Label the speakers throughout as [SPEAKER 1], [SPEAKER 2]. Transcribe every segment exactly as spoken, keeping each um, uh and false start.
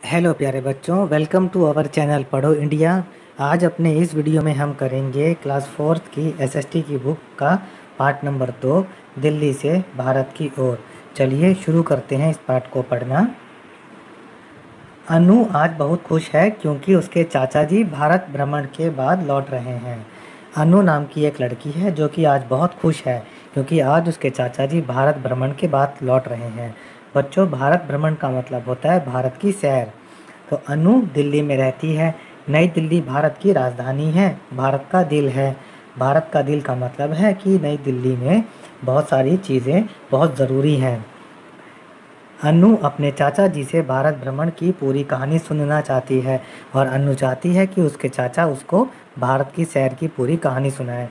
[SPEAKER 1] Hello प्यारे बच्चों, welcome to our channel Padho India. आज अपने इस वीडियो में हम करेंगे क्लास फोर्थ की एसएसटी की बुक का पार्ट नंबर दो, दिल्ली से भारत की ओर। चलिए शुरू करते हैं इस पार्ट को पढ़ना। अनु आज बहुत खुश है क्योंकि उसके चाचा जी भारत भ्रमण के बाद लौट रहे हैं। अनु नाम की एक लड़की है जो कि आज बहुत खुश है क्योंकि आज उसके चाचा जी भारत भ्रमण के बाद लौट रहे हैं। बच्चों, भारत भ्रमण का मतलब होता है भारत की सैर। तो अनु दिल्ली में रहती है। नई दिल्ली भारत की राजधानी है, भारत का दिल है। भारत का दिल का मतलब है कि नई दिल्ली में बहुत सारी चीज़ें बहुत ज़रूरी हैं। अनु अपने चाचा जी से भारत भ्रमण की पूरी कहानी सुनना चाहती है और अनु चाहती है कि उसके चाचा उसको भारत की सैर की पूरी कहानी सुनाए।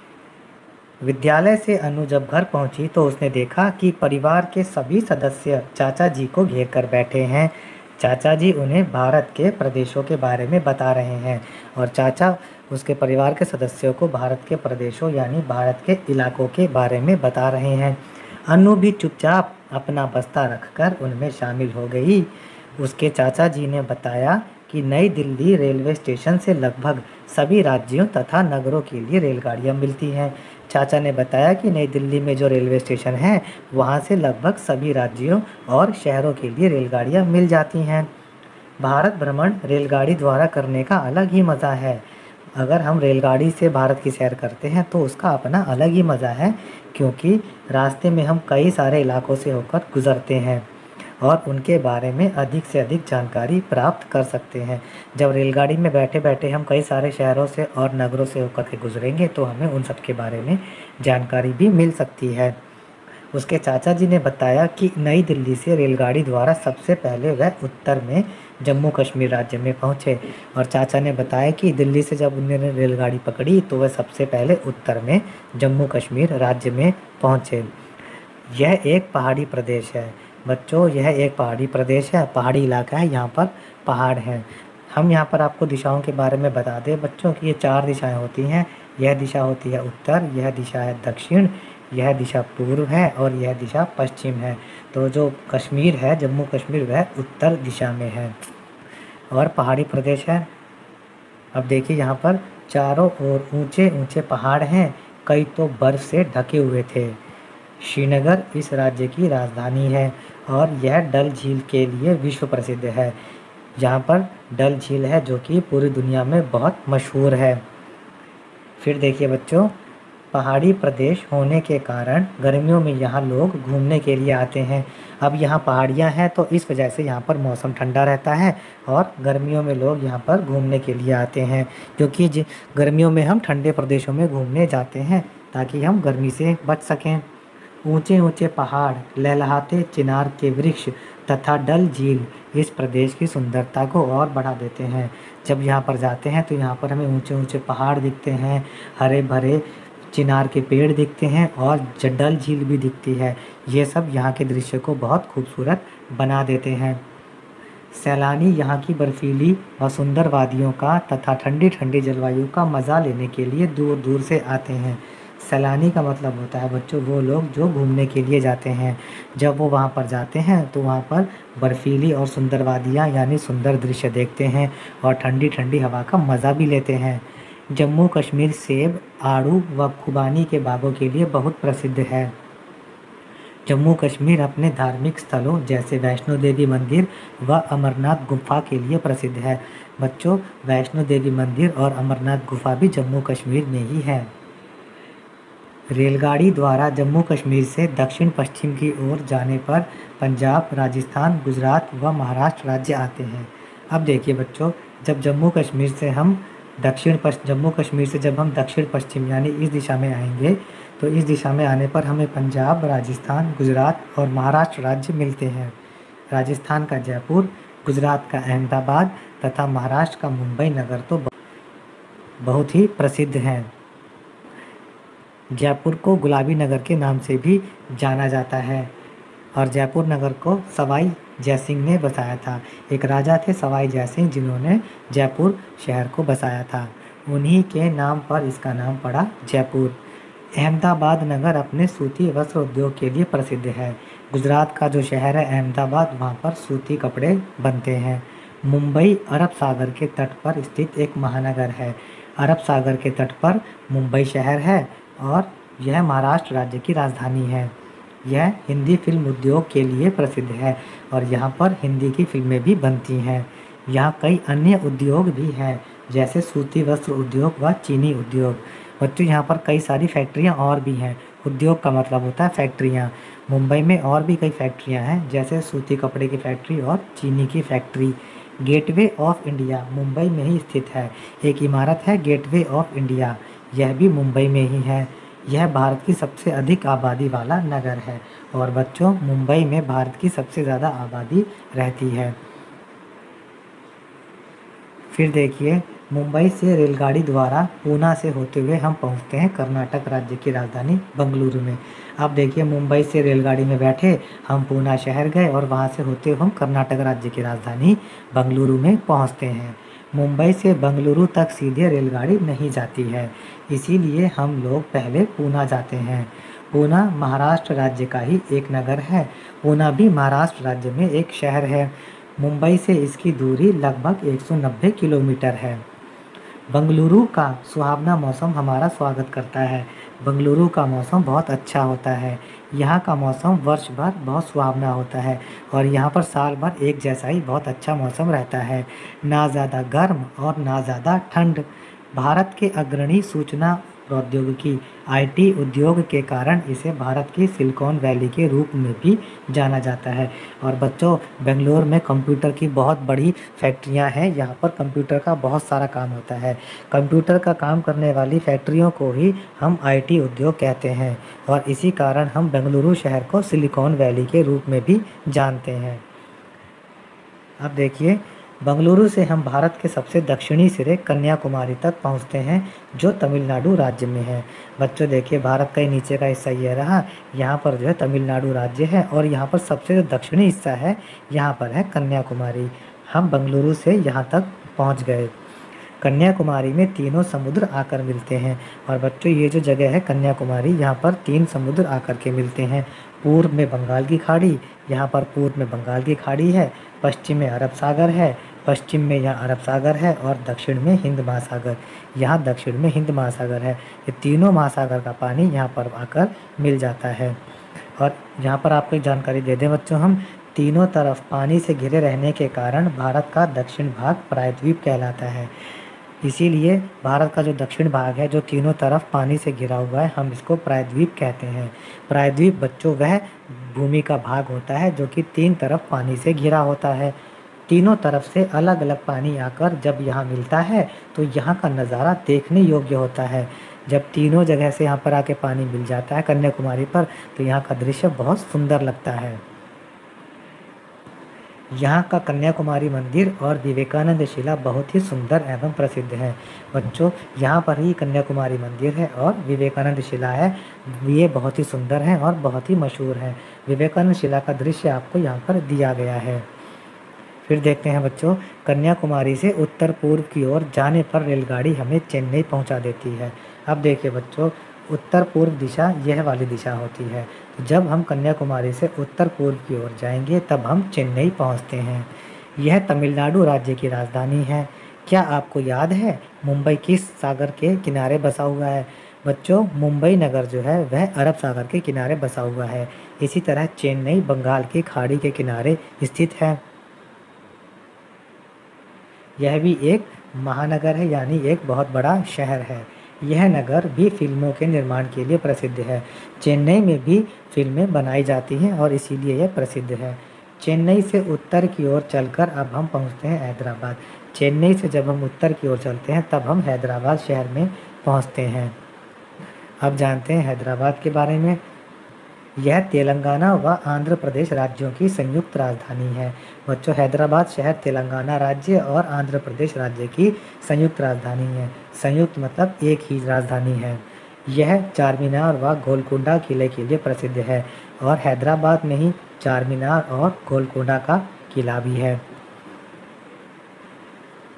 [SPEAKER 1] विद्यालय से अनु जब घर पहुंची तो उसने देखा कि परिवार के सभी सदस्य चाचा जी को घेर कर बैठे हैं। चाचा जी उन्हें भारत के प्रदेशों के बारे में बता रहे हैं और चाचा उसके परिवार के सदस्यों को भारत के प्रदेशों यानी भारत के इलाकों के बारे में बता रहे हैं। अनु भी चुपचाप अपना बस्ता रखकर उनमें शामिल हो गई। उसके चाचा जी ने बताया कि नई दिल्ली रेलवे स्टेशन से लगभग सभी राज्यों तथा नगरों के लिए रेलगाड़ियां मिलती हैं। चाचा ने बताया कि नई दिल्ली में जो रेलवे स्टेशन है वहां से लगभग सभी राज्यों और शहरों के लिए रेलगाड़ियां मिल जाती हैं। भारत भ्रमण रेलगाड़ी द्वारा करने का अलग ही मज़ा है। अगर हम रेलगाड़ी से भारत की सैर करते हैं तो उसका अपना अलग ही मज़ा है क्योंकि रास्ते में हम कई सारे इलाकों से होकर गुज़रते हैं और उनके बारे में अधिक से अधिक जानकारी प्राप्त कर सकते हैं। जब रेलगाड़ी में बैठे बैठे हम कई सारे शहरों से और नगरों से होकर के गुजरेंगे तो हमें उन सब के बारे में जानकारी भी मिल सकती है। उसके चाचा जी ने बताया कि नई दिल्ली से रेलगाड़ी द्वारा सबसे पहले वह उत्तर में जम्मू कश्मीर राज्य में पहुंचे और चाचा ने बताया कि दिल्ली से जब उन्होंने रेलगाड़ी पकड़ी तो वह सबसे पहले उत्तर में जम्मू कश्मीर राज्य में पहुंचे। यह एक पहाड़ी प्रदेश है। बच्चों, यह एक पहाड़ी प्रदेश है, पहाड़ी इलाका है, यहाँ पर पहाड़ हैं। हम यहाँ पर आपको दिशाओं के बारे में बता दें बच्चों कि ये चार दिशाएं होती हैं। यह दिशा होती है उत्तर, यह दिशा है दक्षिण, यह दिशा पूर्व है और यह दिशा पश्चिम है। तो जो कश्मीर है, जम्मू कश्मीर, वह उत्तर दिशा में है और पहाड़ी प्रदेश है। अब देखिए यहाँ पर चारों ओर ऊंचे ऊंचे पहाड़ हैं, कई तो बर्फ से ढके हुए थे। श्रीनगर इस राज्य की राजधानी है और यह डल झील के लिए विश्व प्रसिद्ध है। यहाँ पर डल झील है जो कि पूरी दुनिया में बहुत मशहूर है। फिर देखिए बच्चों, पहाड़ी प्रदेश होने के कारण गर्मियों में यहाँ लोग घूमने के लिए आते हैं। अब यहाँ पहाड़ियाँ हैं तो इस वजह से यहाँ पर मौसम ठंडा रहता है और गर्मियों में लोग यहाँ पर घूमने के लिए आते हैं क्योंकि गर्मियों में हम ठंडे प्रदेशों में घूमने जाते हैं ताकि हम गर्मी से बच सकें। ऊंचे ऊंचे पहाड़, लहलहाते चिनार के वृक्ष तथा डल झील इस प्रदेश की सुंदरता को और बढ़ा देते हैं। जब यहाँ पर जाते हैं तो यहाँ पर हमें ऊंचे ऊंचे पहाड़ दिखते हैं, हरे भरे चिनार के पेड़ दिखते हैं और डल झील भी दिखती है। ये सब यहाँ के दृश्य को बहुत खूबसूरत बना देते हैं। सैलानी यहाँ की बर्फीली व सुंदर वादियों का तथा ठंडी ठंडी जलवायु का मज़ा लेने के लिए दूर दूर से आते हैं। सैलानी का मतलब होता है बच्चों वो लोग जो घूमने के लिए जाते हैं। जब वो वहाँ पर जाते हैं तो वहाँ पर बर्फीली और सुंदर वादियाँ यानी सुंदर दृश्य देखते हैं और ठंडी ठंडी हवा का मज़ा भी लेते हैं। जम्मू कश्मीर सेब, आड़ू व खुबानी के बागों के लिए बहुत प्रसिद्ध है। जम्मू कश्मीर अपने धार्मिक स्थलों जैसे वैष्णो देवी मंदिर व अमरनाथ गुफा के लिए प्रसिद्ध है। बच्चों, वैष्णो देवी मंदिर और अमरनाथ गुफा भी जम्मू कश्मीर में ही है। रेलगाड़ी द्वारा जम्मू कश्मीर से दक्षिण पश्चिम की ओर जाने पर पंजाब, राजस्थान, गुजरात व महाराष्ट्र राज्य आते हैं। अब देखिए बच्चों, जब जम्मू कश्मीर से हम दक्षिण पश्चिम जम्मू कश्मीर से जब हम दक्षिण पश्चिम यानी इस दिशा में आएंगे तो इस दिशा में आने पर हमें पंजाब, राजस्थान, गुजरात और महाराष्ट्र राज्य मिलते हैं। राजस्थान का जयपुर, गुजरात का अहमदाबाद तथा महाराष्ट्र का मुंबई नगर तो बहुत ही प्रसिद्ध हैं। जयपुर को गुलाबी नगर के नाम से भी जाना जाता है और जयपुर नगर को सवाई जयसिंह ने बसाया था। एक राजा थे सवाई जयसिंह जिन्होंने जयपुर शहर को बसाया था। उन्हीं के नाम पर इसका नाम पड़ा जयपुर। अहमदाबाद नगर अपने सूती वस्त्र उद्योग के लिए प्रसिद्ध है। गुजरात का जो शहर है अहमदाबाद, वहाँ पर सूती कपड़े बनते हैं। मुंबई अरब सागर के तट पर स्थित एक महानगर है। अरब सागर के तट पर मुंबई शहर है और यह महाराष्ट्र राज्य की राजधानी है। यह हिंदी फिल्म उद्योग के लिए प्रसिद्ध है और यहाँ पर हिंदी की फिल्में भी बनती हैं। यहाँ कई अन्य उद्योग भी हैं, जैसे सूती वस्त्र उद्योग व चीनी उद्योग। बच्चों, यहाँ पर कई सारी फैक्ट्रियाँ और भी हैं। उद्योग का मतलब होता है फैक्ट्रियाँ। मुंबई में और भी कई फैक्ट्रियाँ हैं, जैसे सूती कपड़े की फैक्ट्री और चीनी की factory. Gateway of India Mumbai में ही स्थित है। एक इमारत है गेटवे ऑफ इंडिया, यह भी मुंबई में ही है। यह भारत की सबसे अधिक आबादी वाला नगर है और बच्चों, मुंबई में भारत की सबसे ज़्यादा आबादी रहती है। फिर देखिए, मुंबई से रेलगाड़ी द्वारा पूना से होते हुए हम पहुंचते हैं कर्नाटक राज्य की राजधानी बंगलुरु में। अब देखिए, मुंबई से रेलगाड़ी में बैठे हम पूना शहर गए और वहां से होते हुए हम कर्नाटक राज्य की राजधानी बंगलुरु में पहुंचते हैं। मुंबई से बंगलुरु तक सीधे रेलगाड़ी नहीं जाती है, इसीलिए हम लोग पहले पूना जाते हैं। पूना महाराष्ट्र राज्य का ही एक नगर है। पूना भी महाराष्ट्र राज्य में एक शहर है। मुंबई से इसकी दूरी लगभग एक सौ नब्बे किलोमीटर है। बंगलुरु का सुहावना मौसम हमारा स्वागत करता है। बंगलुरु का मौसम बहुत अच्छा होता है। यहाँ का मौसम वर्ष भर बहुत सुहावना होता है और यहाँ पर साल भर एक जैसा ही बहुत अच्छा मौसम रहता है, ना ज़्यादा गर्म और ना ज़्यादा ठंड। भारत के अग्रणी सूचना प्रौद्योगिकी आईटी उद्योग के कारण इसे भारत की सिलिकॉन वैली के रूप में भी जाना जाता है। और बच्चों, बेंगलोर में कंप्यूटर की बहुत बड़ी फैक्ट्रियां हैं। यहाँ पर कंप्यूटर का बहुत सारा काम होता है। कंप्यूटर का काम करने वाली फैक्ट्रियों को ही हम आईटी उद्योग कहते हैं और इसी कारण हम बेंगलुरु शहर को सिलिकॉन वैली के रूप में भी जानते हैं। अब देखिए, बंगलुरु से हम भारत के सबसे दक्षिणी सिरे कन्याकुमारी तक पहुंचते हैं, जो तमिलनाडु राज्य में है। बच्चों देखिए, भारत का ही नीचे का हिस्सा ये रहा, यहाँ पर जो है तमिलनाडु राज्य है और यहाँ पर सबसे जो दक्षिणी हिस्सा है, यहाँ पर है कन्याकुमारी। हम बंगलुरु से यहाँ तक पहुँच गए। कन्याकुमारी में तीनों समुद्र आकर मिलते हैं और बच्चों, ये जो जगह है कन्याकुमारी, यहाँ पर तीन समुद्र आकर के मिलते हैं। पूर्व में बंगाल की खाड़ी, यहाँ पर पूर्व में बंगाल की खाड़ी है, पश्चिम में अरब सागर है, पश्चिम में यहाँ अरब सागर है और दक्षिण में हिंद महासागर, यहाँ दक्षिण में हिंद महासागर है। ये तीनों महासागर का पानी यहाँ पर आकर मिल जाता है। और यहाँ पर आपको एक जानकारी दे दें बच्चों, हम तीनों तरफ पानी से घिरे रहने के कारण भारत का दक्षिण भाग प्रायद्वीप कहलाता है। इसीलिए भारत का जो दक्षिण भाग है, जो तीनों तरफ पानी से घिरा हुआ है, हम इसको प्रायद्वीप कहते हैं। प्रायद्वीप बच्चों वह भूमि का भाग होता है जो कि तीन तरफ पानी से घिरा होता है। तीनों तरफ से अलग अलग पानी आकर जब यहाँ मिलता है तो यहाँ का नज़ारा देखने योग्य होता है। जब तीनों जगह से यहाँ पर आके पानी मिल जाता है कन्याकुमारी पर, तो यहाँ का दृश्य बहुत सुंदर लगता है। यहाँ का कन्याकुमारी मंदिर और विवेकानंद शिला बहुत ही सुंदर एवं प्रसिद्ध है। बच्चों, यहाँ पर ही कन्याकुमारी मंदिर है और विवेकानंद शिला है, ये बहुत ही सुंदर है और बहुत ही मशहूर है। विवेकानंद शिला का दृश्य आपको यहाँ पर दिया गया है। फिर देखते हैं बच्चों, कन्याकुमारी से उत्तर पूर्व की ओर जाने पर रेलगाड़ी हमें चेन्नई पहुँचा देती है। अब देखिए बच्चों, उत्तर पूर्व दिशा यह वाली दिशा होती है। तो जब हम कन्याकुमारी से उत्तर पूर्व की ओर जाएंगे तब हम चेन्नई पहुंचते हैं। यह तमिलनाडु राज्य की राजधानी है। क्या आपको याद है मुंबई किस सागर के किनारे बसा हुआ है? बच्चों, मुंबई नगर जो है वह अरब सागर के किनारे बसा हुआ है। इसी तरह चेन्नई बंगाल की खाड़ी के किनारे स्थित है। यह भी एक महानगर है, यानी एक बहुत बड़ा शहर है। यह नगर भी फिल्मों के निर्माण के लिए प्रसिद्ध है। चेन्नई में भी फिल्में बनाई जाती हैं और इसीलिए यह प्रसिद्ध है। चेन्नई से उत्तर की ओर चलकर अब हम पहुंचते हैं हैदराबाद। चेन्नई से जब हम उत्तर की ओर चलते हैं तब हम हैदराबाद शहर में पहुंचते हैं। अब जानते हैं हैदराबाद के बारे में। यह तेलंगाना व आंध्र प्रदेश राज्यों की संयुक्त राजधानी है। बच्चों, हैदराबाद शहर तेलंगाना राज्य और आंध्र प्रदेश राज्य की संयुक्त राजधानी है। संयुक्त मतलब एक ही राजधानी है। यह चार मीनार व गोलकुंडा किले के लिए प्रसिद्ध है और हैदराबाद में ही चार मीनार और गोलकुंडा का किला भी है।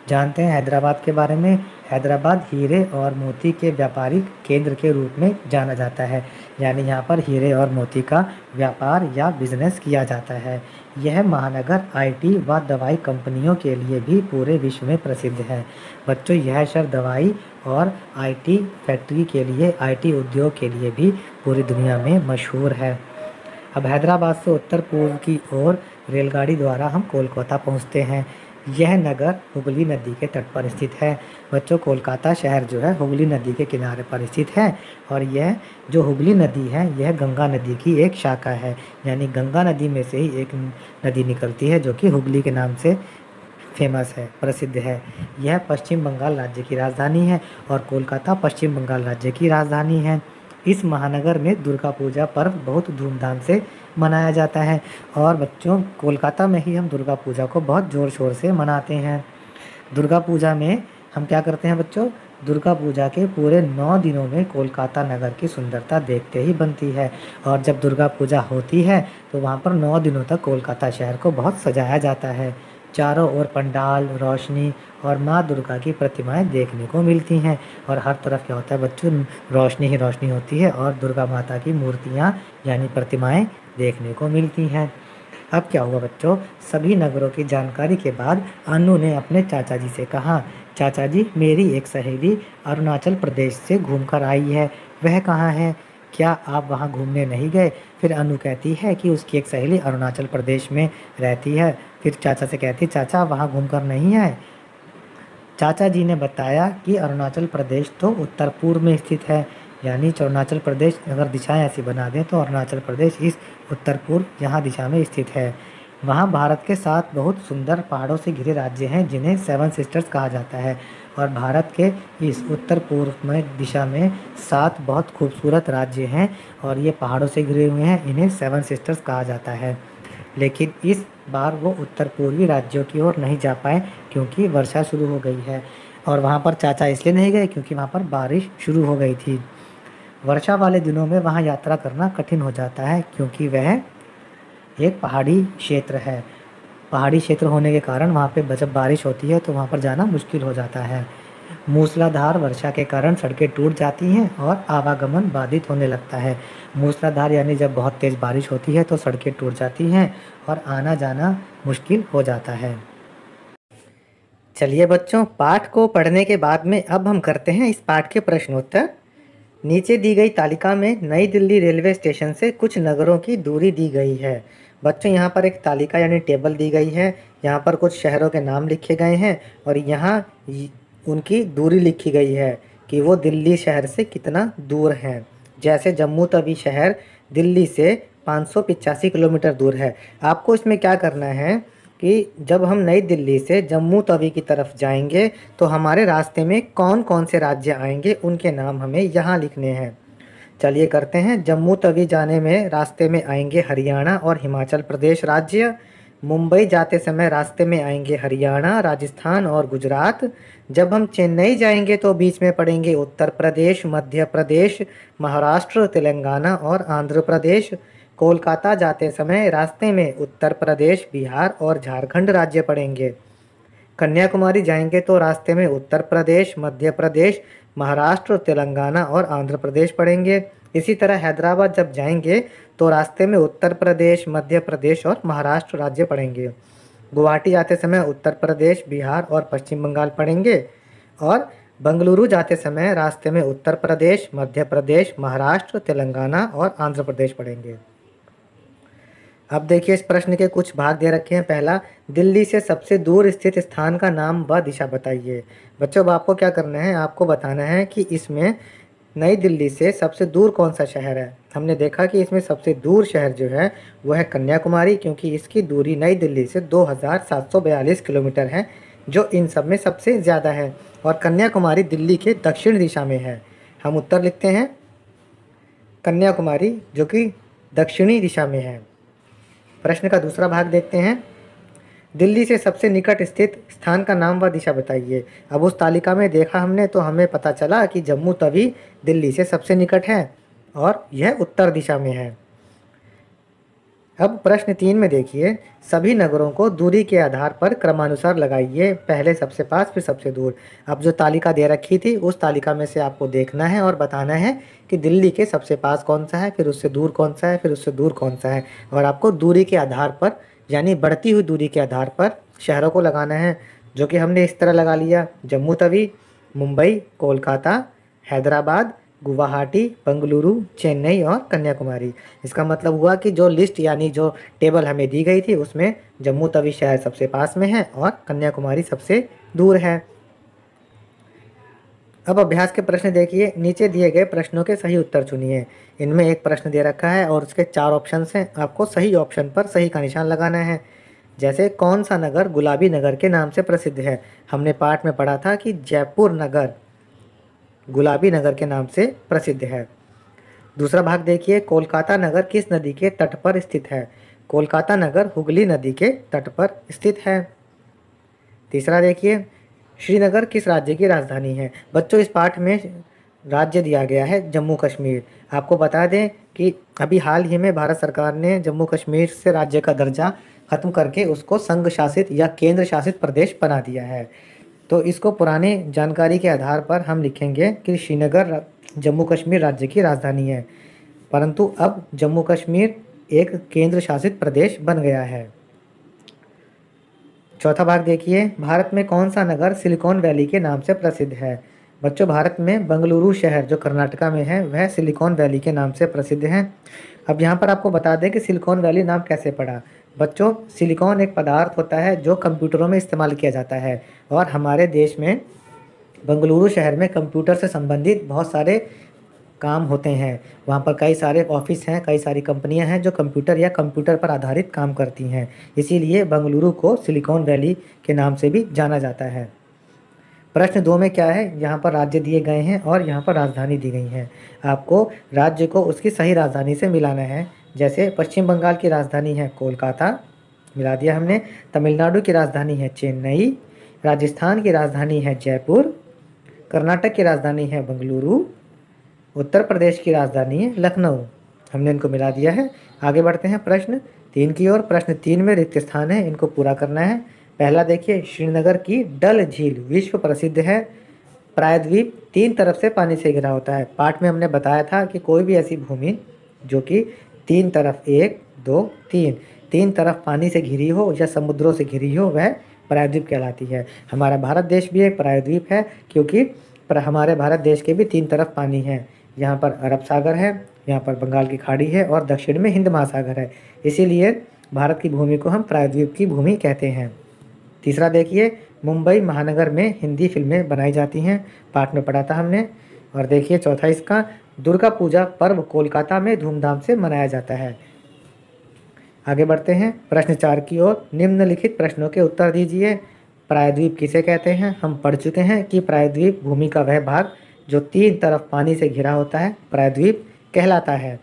[SPEAKER 1] जानते हैं हैदराबाद के बारे में। हैदराबाद हीरे और मोती के व्यापारिक केंद्र के रूप में जाना जाता है, यानी यहाँ पर हीरे और मोती का व्यापार या बिजनेस किया जाता है। यह महानगर आईटी व दवाई कंपनियों के लिए भी पूरे विश्व में प्रसिद्ध है। बच्चों, यह शहर दवाई और आईटी फैक्ट्री के लिए, आईटी उद्योग के लिए भी पूरी दुनिया में मशहूर है। अब हैदराबाद से उत्तर पूर्व की ओर रेलगाड़ी द्वारा हम कोलकाता पहुँचते हैं। यह नगर हुगली नदी के तट पर स्थित है। बच्चों, कोलकाता शहर जो है हुगली नदी के किनारे पर स्थित है, और यह जो हुगली नदी है यह गंगा नदी की एक शाखा है, यानी गंगा नदी में से ही एक नदी निकलती है जो कि हुगली के नाम से फेमस है, प्रसिद्ध है। यह पश्चिम बंगाल राज्य की राजधानी है और कोलकाता पश्चिम बंगाल राज्य की राजधानी है। इस महानगर में दुर्गा पूजा पर्व बहुत धूमधाम से मनाया जाता है, और बच्चों कोलकाता में ही हम दुर्गा पूजा को बहुत ज़ोर शोर से मनाते हैं। दुर्गा पूजा में हम क्या करते हैं बच्चों, दुर्गा पूजा के पूरे नौ दिनों में कोलकाता नगर की सुंदरता देखते ही बनती है, और जब दुर्गा पूजा होती है तो वहाँ पर नौ दिनों तक कोलकाता शहर को बहुत सजाया जाता है। चारों ओर पंडाल, रोशनी और माँ दुर्गा की प्रतिमाएं देखने को मिलती हैं, और हर तरफ क्या होता है बच्चों, रोशनी ही रोशनी होती है और दुर्गा माता की मूर्तियाँ यानी प्रतिमाएं देखने को मिलती हैं। अब क्या हुआ बच्चों, सभी नगरों की जानकारी के बाद अनु ने अपने चाचा जी से कहा, चाचा जी, मेरी एक सहेली अरुणाचल प्रदेश से घूमकर आई है, वह कहाँ है? क्या आप वहाँ घूमने नहीं गए? फिर अनु कहती है कि उसकी एक सहेली अरुणाचल प्रदेश में रहती है। फिर चाचा से कहती, चाचा वहाँ घूमकर नहीं आए? चाचा जी ने बताया कि अरुणाचल प्रदेश तो उत्तर पूर्व में स्थित है, यानी अरुणाचल प्रदेश अगर दिशाएं ऐसी बना दें तो अरुणाचल प्रदेश इस उत्तर पूर्व यहाँ दिशा में स्थित है। वहाँ भारत के सात बहुत सुंदर पहाड़ों से घिरे राज्य हैं जिन्हें सेवन सिस्टर्स कहा जाता है, और भारत के इस उत्तर पूर्व में दिशा में सात बहुत खूबसूरत राज्य हैं और ये पहाड़ों से घिरे हुए हैं, इन्हें सेवन सिस्टर्स कहा जाता है। लेकिन इस बार वो उत्तर पूर्वी राज्यों की ओर नहीं जा पाए क्योंकि वर्षा शुरू हो गई है, और वहाँ पर चाचा इसलिए नहीं गए क्योंकि वहाँ पर बारिश शुरू हो गई थी। वर्षा वाले दिनों में वहाँ यात्रा करना कठिन हो जाता है क्योंकि वह एक पहाड़ी क्षेत्र है। पहाड़ी क्षेत्र होने के कारण वहाँ पे जब बारिश होती है तो वहाँ पर जाना मुश्किल हो जाता है। मूसलाधार वर्षा के कारण सड़कें टूट जाती हैं और आवागमन बाधित होने लगता है। मूसलाधार यानी जब बहुत तेज़ बारिश होती है तो सड़कें टूट जाती हैं और आना जाना मुश्किल हो जाता है। चलिए बच्चों, पाठ को पढ़ने के बाद में अब हम करते हैं इस पाठ के प्रश्नोत्तर। नीचे दी गई तालिका में नई दिल्ली रेलवे स्टेशन से कुछ नगरों की दूरी दी गई है। बच्चों, यहाँ पर एक तालिका यानी टेबल दी गई है, यहाँ पर कुछ शहरों के नाम लिखे गए हैं और यहाँ उनकी दूरी लिखी गई है कि वो दिल्ली शहर से कितना दूर हैं। जैसे जम्मू तवी शहर दिल्ली से पाँच सौ पचासी किलोमीटर दूर है। आपको इसमें क्या करना है कि जब हम नई दिल्ली से जम्मू तवी की तरफ जाएंगे तो हमारे रास्ते में कौन कौन से राज्य आएंगे उनके नाम हमें यहाँ लिखने हैं। चलिए करते हैं। जम्मू तवी जाने में रास्ते में आएंगे हरियाणा और हिमाचल प्रदेश राज्य। मुंबई जाते समय रास्ते में आएंगे हरियाणा, राजस्थान और गुजरात। जब हम चेन्नई जाएंगे तो बीच में पड़ेंगे उत्तर प्रदेश, मध्य प्रदेश, महाराष्ट्र, तेलंगाना और आंध्र प्रदेश। कोलकाता जाते समय रास्ते में उत्तर प्रदेश, बिहार और झारखंड राज्य पड़ेंगे। कन्याकुमारी जाएंगे तो रास्ते में उत्तर प्रदेश, मध्य प्रदेश, महाराष्ट्र, तेलंगाना और आंध्र प्रदेश पड़ेंगे। इसी तरह हैदराबाद जब जाएंगे तो रास्ते में उत्तर प्रदेश, मध्य प्रदेश और महाराष्ट्र राज्य पड़ेंगे। गुवाहाटी जाते समय उत्तर प्रदेश, बिहार और पश्चिम बंगाल पड़ेंगे, और बेंगलुरु जाते समय रास्ते में उत्तर प्रदेश, मध्य प्रदेश, महाराष्ट्र, तेलंगाना और आंध्र प्रदेश पड़ेंगे। अब देखिए, इस प्रश्न के कुछ भाग दे रखे हैं। पहला, दिल्ली से सबसे दूर स्थित स्थान का नाम व दिशा बताइए। बच्चों, अब आपको क्या करना है, आपको बताना है कि इसमें नई दिल्ली से सबसे दूर कौन सा शहर है। हमने देखा कि इसमें सबसे दूर शहर जो है वो है कन्याकुमारी, क्योंकि इसकी दूरी नई दिल्ली से दो हज़ार सात सौ बयालीस किलोमीटर है, जो इन सब में सबसे ज़्यादा है, और कन्याकुमारी दिल्ली के दक्षिण दिशा में है। हम उत्तर लिखते हैं कन्याकुमारी, जो कि दक्षिणी दिशा में है। प्रश्न का दूसरा भाग देखते हैं। दिल्ली से सबसे निकट स्थित स्थान का नाम व दिशा बताइए। अब उस तालिका में देखा हमने तो हमें पता चला कि जम्मू तवी दिल्ली से सबसे निकट है और यह उत्तर दिशा में है। अब प्रश्न तीन में देखिए, सभी नगरों को दूरी के आधार पर क्रमानुसार लगाइए, पहले सबसे पास फिर सबसे दूर। अब जो तालिका दे रखी थी उस तालिका में से आपको देखना है और बताना है कि दिल्ली के सबसे पास कौन सा है, फिर उससे दूर कौन सा है, फिर उससे दूर कौन सा है, और आपको दूरी के आधार पर यानी बढ़ती हुई दूरी के आधार पर शहरों को लगाना है, जो कि हमने इस तरह लगा लिया: जम्मू तवी, मुंबई, कोलकाता, हैदराबाद, गुवाहाटी, बेंगलुरु, चेन्नई और कन्याकुमारी। इसका मतलब हुआ कि जो लिस्ट यानी जो टेबल हमें दी गई थी उसमें जम्मू तवी शहर सबसे पास में है और कन्याकुमारी सबसे दूर है। अब अभ्यास के प्रश्न देखिए, नीचे दिए गए प्रश्नों के सही उत्तर चुनिए। इनमें एक प्रश्न दे रखा है और उसके चार ऑप्शंस हैं, आपको सही ऑप्शन पर सही का निशान लगाना है। जैसे कौन सा नगर गुलाबी नगर के नाम से प्रसिद्ध है? हमने पाठ में पढ़ा था कि जयपुर नगर गुलाबी नगर के नाम से प्रसिद्ध है। दूसरा भाग देखिए, कोलकाता नगर किस नदी के तट पर स्थित है? कोलकाता नगर हुगली नदी के तट पर स्थित है। तीसरा देखिए, श्रीनगर किस राज्य की राजधानी है? बच्चों, इस पाठ में राज्य दिया गया है जम्मू कश्मीर। आपको बता दें कि अभी हाल ही में भारत सरकार ने जम्मू कश्मीर से राज्य का दर्जा खत्म करके उसको संघ शासित या केंद्र शासित प्रदेश बना दिया है। तो इसको पुरानी जानकारी के आधार पर हम लिखेंगे कि श्रीनगर जम्मू कश्मीर राज्य की राजधानी है, परंतु अब जम्मू कश्मीर एक केंद्र शासित प्रदेश बन गया है। चौथा भाग देखिए, भारत में कौन सा नगर सिलिकॉन वैली के नाम से प्रसिद्ध है? बच्चों, भारत में बेंगलुरु शहर जो कर्नाटका में है वह सिलिकॉन वैली के नाम से प्रसिद्ध है। अब यहाँ पर आपको बता दें कि सिलिकॉन वैली नाम कैसे पड़ा। बच्चों, सिलिकॉन एक पदार्थ होता है जो कंप्यूटरों में इस्तेमाल किया जाता है, और हमारे देश में बेंगलुरु शहर में कंप्यूटर से संबंधित बहुत सारे काम होते हैं। वहाँ पर कई सारे ऑफिस हैं, कई सारी कंपनियां हैं जो कंप्यूटर या कंप्यूटर पर आधारित काम करती हैं, इसीलिए बेंगलुरु को सिलिकॉन वैली के नाम से भी जाना जाता है। प्रश्न दो में क्या है, यहाँ पर राज्य दिए गए हैं और यहाँ पर राजधानी दी गई है। आपको राज्य को उसकी सही राजधानी से मिलाना है। जैसे पश्चिम बंगाल की राजधानी है कोलकाता, मिला दिया हमने। तमिलनाडु की राजधानी है चेन्नई, राजस्थान की राजधानी है जयपुर, कर्नाटक की राजधानी है बेंगलुरु, उत्तर प्रदेश की राजधानी है लखनऊ। हमने इनको मिला दिया है। आगे बढ़ते हैं प्रश्न तीन की ओर। प्रश्न तीन में रिक्त स्थान है, इनको पूरा करना है। पहला देखिए, श्रीनगर की डल झील विश्व प्रसिद्ध है। प्रायद्वीप तीन तरफ से पानी से घिरा होता है। पाठ में हमने बताया था कि कोई भी ऐसी भूमि जो कि तीन तरफ, एक दो तीन तीन तरफ पानी से घिरी हो या समुद्रों से घिरी हो, वह प्रायद्वीप कहलाती है। हमारा भारत देश भी एक प्रायद्वीप है, क्योंकि पर हमारे भारत देश के भी तीन तरफ पानी है। यहाँ पर अरब सागर है, यहाँ पर बंगाल की खाड़ी है और दक्षिण में हिंद महासागर है, इसीलिए भारत की भूमि को हम प्रायद्वीप की भूमि कहते हैं। तीसरा देखिए, मुंबई महानगर में हिंदी फिल्में बनाई जाती हैं। पाठ में पढ़ा था हमने। और देखिए चौथा इसका, दुर्गा पूजा पर्व कोलकाता में धूमधाम से मनाया जाता है। आगे बढ़ते हैं प्रश्न चार की ओर। निम्नलिखित प्रश्नों के उत्तर दीजिए। प्रायद्वीप किसे कहते हैं? हम पढ़ चुके हैं कि प्रायद्वीप भूमि का वह भाग जो तीन तरफ पानी से घिरा होता है प्रायद्वीप कहलाता है।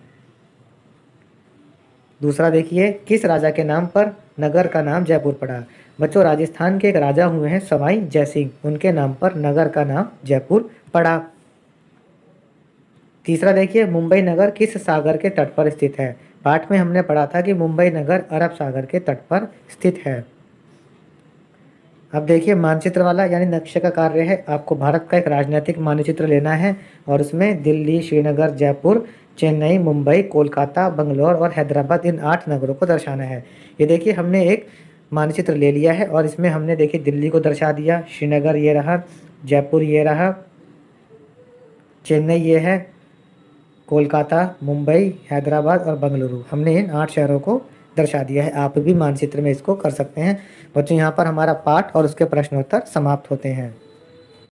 [SPEAKER 1] दूसरा देखिए, किस राजा के नाम पर नगर का नाम जयपुर पड़ा? बच्चों, राजस्थान के एक राजा हुए हैं सवाई जयसिंह, उनके नाम पर नगर का नाम जयपुर पड़ा। तीसरा देखिए, मुंबई नगर किस सागर के तट पर स्थित है? पाठ में हमने पढ़ा था कि मुंबई नगर अरब सागर के तट पर स्थित है। अब देखिए मानचित्र वाला यानी नक्शे का कार्य है। आपको भारत का एक राजनीतिक मानचित्र लेना है और उसमें दिल्ली, श्रीनगर, जयपुर, चेन्नई, मुंबई, कोलकाता, बंगलौर और हैदराबाद, इन आठ नगरों को दर्शाना है। ये देखिए हमने एक मानचित्र ले लिया है और इसमें हमने देखिए दिल्ली को दर्शा दिया, श्रीनगर ये रहा, जयपुर ये रहा, चेन्नई ये है, कोलकाता, मुंबई, हैदराबाद और बेंगलुरु, हमने इन आठ शहरों को दर्शा दिया है। आप भी मानचित्र में इसको कर सकते हैं। बच्चों, यहाँ पर हमारा पाठ और उसके प्रश्नोत्तर समाप्त होते हैं।